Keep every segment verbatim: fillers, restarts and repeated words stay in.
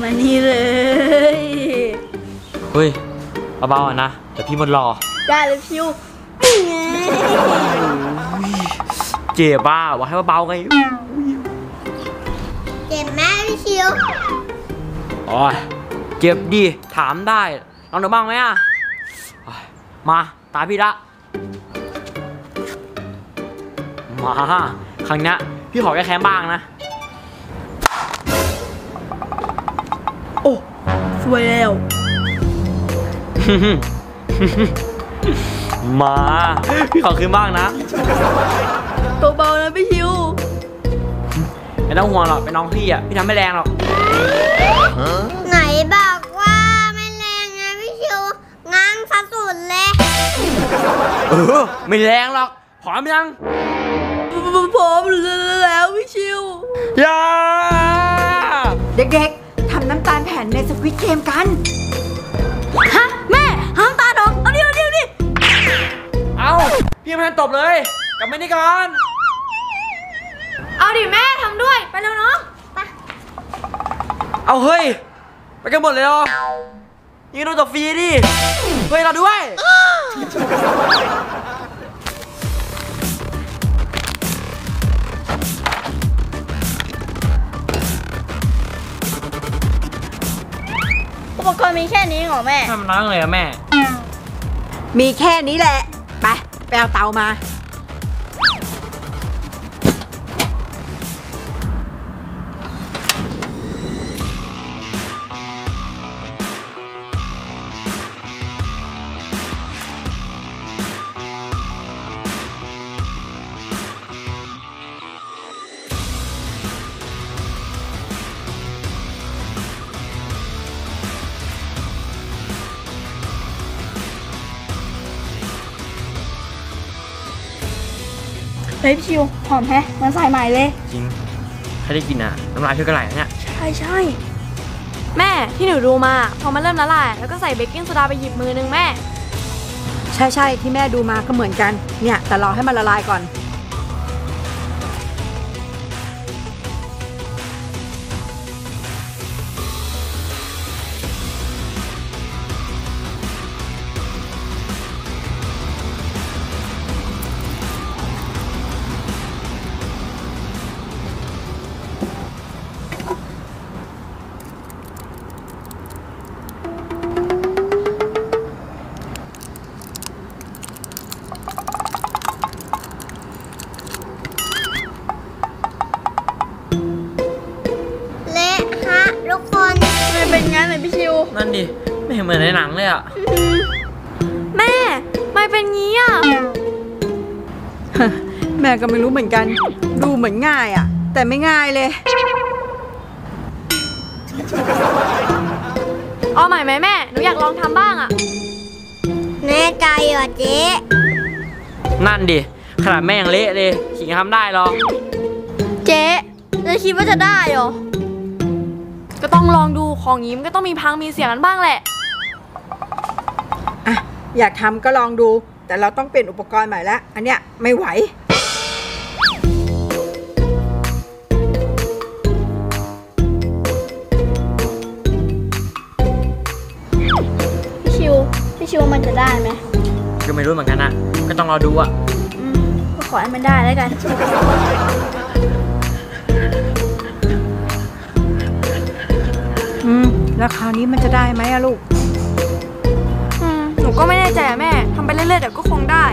มานี่เลยเฮ้ยเบาๆอ่ะนะเดี๋ยวพี่มันรอได้เลยพิวเจ็บบ้าว่าให้เบาๆไงเจ็บแม่พี่ชิวอ๋อเจ็บดิถามได้ลองดูบ้างไหมอ่ะมาตาพี่ละมาครั้งนี้พี่ขอแก้แค้นบ้างนะโอ้สวยแล้วมาพี่ขอคืนบ้างนะเบาๆนะพี่ชิวไม่ต้องห่วงหรอกเป็นน้องพี่อ่ะพี่ทำไม่แรงหรอกไหนบอกว่าไม่แรงไงพี่ชิวง้างซะสุดเลยเออไม่แรงหรอกพร้อมยังพร้อมแล้วพี่ชิวอย่าเด็กๆทำน้ำตาลแผ่นในสควิดเกมกันฮะแม่ห้ามตาดอกเอาดิเอาดิเอาดิเอาพี่ไม่ทันตบเลยกลับมานี่ก่อนเอาดิแม่ทำด้วยไปแล้วน้องไปเอาเฮ้ยไปกันหมดเลยเหรอยิงโดนตบฟรีดิเฮ้ยเราด้วยอุปกรณ์มีแค่นี้เหรอแม่ทำน้องเลยอะแม่มีแค่นี้แหละไปไปเอาเตามาเฮ้ยพี่ชิวหอมแฮะมันใส่ใหม่เลยจริงถ้าได้กินอ่ะน้ำลายพี่ก็ไหลเนี่ยใช่ใช่แม่ที่หนูดูมาพอมันเริ่มละลายแล้วก็ใส่เบกกิ้งโซดาไปหยิบมือนึงแม่ใช่ใช่ที่แม่ดูมาก็เหมือนกันเนี่ยแต่รอให้มันละลายก่อนเป็นงั้นเลยพี่ชิวนั่นดิไม่เห็นเหมือนในหนังเลยอ่ะแม่ไม่เป็นงี้อ่ะแม่ก็ไม่รู้เหมือนกันดูเหมือนง่ายอ่ะแต่ไม่ง่ายเลยเอาใหม่ไหมแม่หนูอยากลองทำบ้างอ่ะแน่ใจเหรอเจ๊นั่นดิขนาดแม่ยังเละเลยขิงทำได้หรอเจ๊จะคิดว่าจะได้หรอก็ต้องลองดูของนี้มันก็ต้องมีพังมีเสียงกันบ้างแหละอ่ะอยากทำก็ลองดูแต่เราต้องเปลี่ยนอุปกรณ์ใหม่แล้วอันเนี้ยไม่ไหวพี่ชิวพี่ชิวมันจะได้ไหมก็ไม่รู้เหมือนกันนะก็ต้องรอดูอ่ะอืมก็ขอให้มันได้แล้วกันอืมราคานี้มันจะได้ไหมอะลูกอืมหนูก็ไม่แน่ใจอะแม่ทำไปเรื่อยๆเดี๋ยวก็คงได้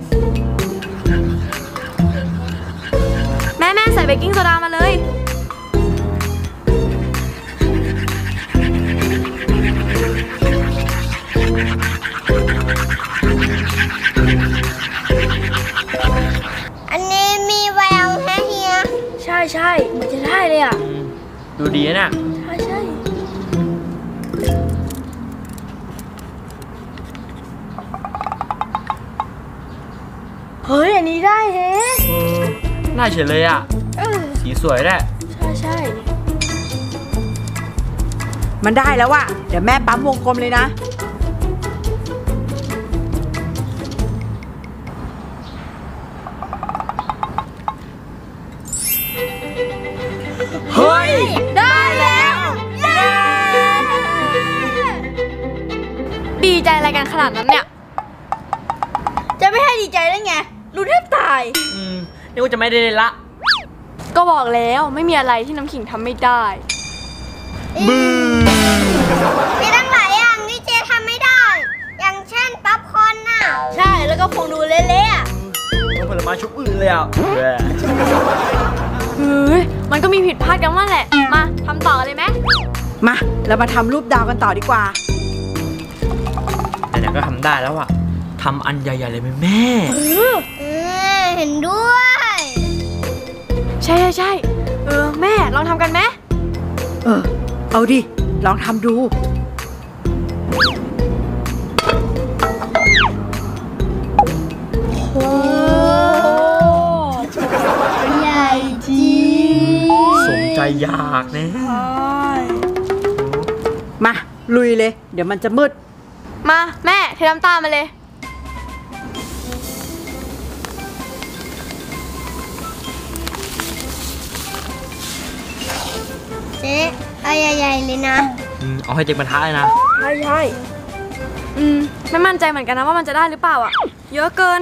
แม่แม่ใส่เบกกิ้งโซดามาเลยอันนี้มีแววแฮะเฮียใช่ใช่มันจะได้เลยอะดูดีนะใช่ใช่เฮ้ยอันนี้ได้เฮ้น่าเฉยเลยอ่ะสีสวยแหละใช่ใช่มันได้แล้วว่ะเดี๋ยวแม่ปั๊มวงกลมเลยนะเฮ้ยได้แล้วเย้ใจอะไรกันขนาดนั้นเนี่ยจะไม่ให้ดีใจได้ไง รู้แทบตายอืมนี่กูจะไม่ได้เล่นละก็บอกแล้วไม่มีอะไรที่น้ำขิงทำไม่ได้บื้อมีตั้งหลายอย่างที่เจทำไม่ได้ อย่างเช่นป๊อปคอร์นน่ะใช่แล้วก็คงดูเละๆอะผลไม้ชุบอื่นเลยอ่ะเฮ้ย มันก็มีผิดพลาดกันว่างแหละ มาทำต่อเลยไหมมาเรามาทำรูปดาวกันต่อดีกว่าแต่เนี่ยก็ทำได้แล้วอ่ะทำอันใหญ่ๆเลยไหมแม่เออเห็นด้วยใช่ใช่ใช่เออแม่ลองทำกันไหมเออ เอาดิ ลองทำดูโอ้ใหญ่จริงสมใจอยากนะมา ลุยเลย เดี๋ยวมันจะมืดมาแม่เทน้ำตาลมาเลยเจ๊เอาใหญ่ๆเลยนะอืมเอาให้เจ็บกระทะเลยนะใช่ใช่อืมไม่มั่นใจเหมือนกันนะว่ามันจะได้หรือเปล่าอ่ะ เยอะเกิน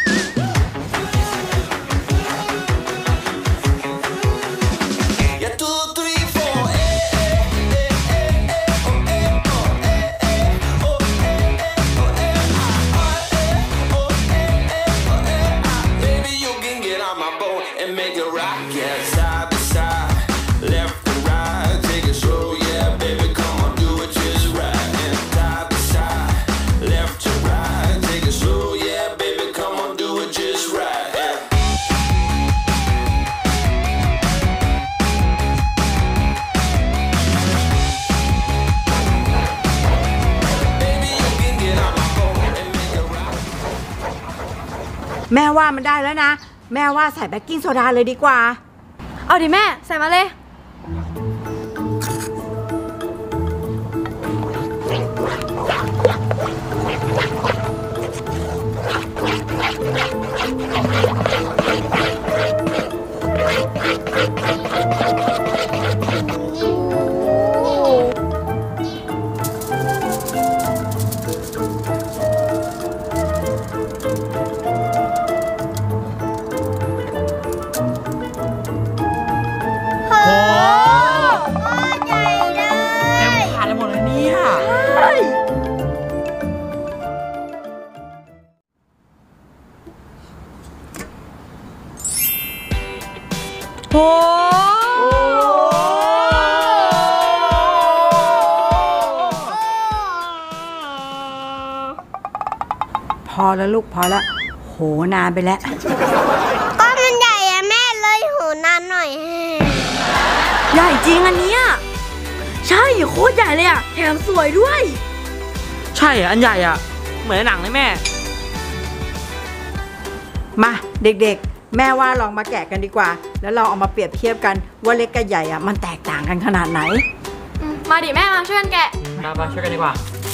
Baby, you can get on my boat and make it rock, yeah, side to side, left to right, take it slow, yeah, baby, come on, do it just right, and side to side, left to right, take it slow, yeah, baby, come on, do it just right, yeah. Baby, you can get on my boat and make it rock. แม่ว่ามันได้แล้วนะ แม่ว่าใส่เบกกิ้งโซดาเลยดีกว่าเอาดิแม่ใส่มาเลยโอ้ใหญ่เลยเต็มขาดเลยหมดเลยเนี่ยโห พอแล้วลูกพอแล้ว โหนานไปแล้วก้อนมันใหญ่อะแม่เลยโหนานหน่อยใหญ่จริงอันเนี้ยใช่โคตรใหญ่เลยอ่ะแถมสวยด้วยใช่อ่ะอันใหญ่อ่ะ เหมือนในหนังเลยแม่มาเด็กๆ แม่ว่าลองมาแกะกันดีกว่า แล้วเราเอามาเปรียบเทียบกันว่าเล็กกับใหญ่อะมันแตกต่างกันขนาดไหนอืมมาดิแม่มาช่วยกันแกะมาไปช่วยกันดีกว่า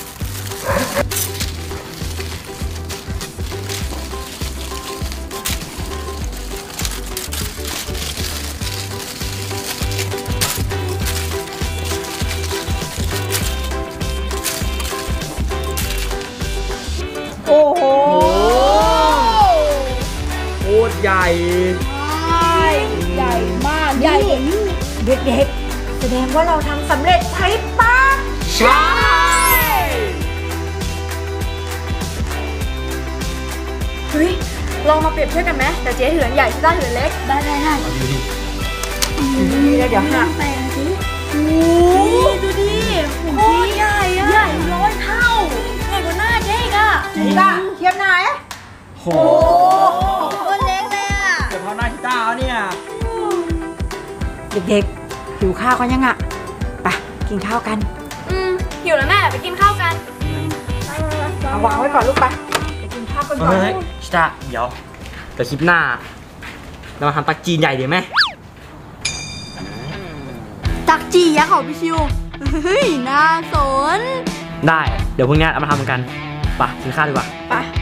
โอ้โหโคตรใหญ่ใหญ่มาก ใหญ่กว่านี้เด็กๆ แสดงว่าเราทำสำเร็จใช่ปะใช่เฮ้ยลองมาเปรียบเทียบกันไหมแต่เจ๊ถืออันใหญ่ที่ด้านถืออันเล็กได้ได้ได้นี่แล้วเดี๋ยวหักแต่สิโอ้ดูดิโคตรใหญ่อะใหญ่ร้อยเท่าใหญ่กว่าหน้าเจ๊อีกอะนี่ก็เทียบไหนโหตัวเล็กเลยอ่ะเดี๋ยวเขาหน้าที่ตาเอาเนี่ยเด็กๆ หิวข้าวกันยังอะไปกินข้าวกันอืมหิวแล้วแม่ไปกินข้าวกันเอาวางไว้ก่อนลูกไปไปกินข้าวกันก่อนเฮ้ยชิตาเดี๋ยวเดี๋ยวคลิปหน้า เรามาทำตักจีนใหญ่ดีไหมตักจียักษ์เขาพี่ชิว เฮ้ยน่าสนได้ เดี๋ยวพรุ่งนี้เรามาทำกันไปกินข้าวดีกว่าไป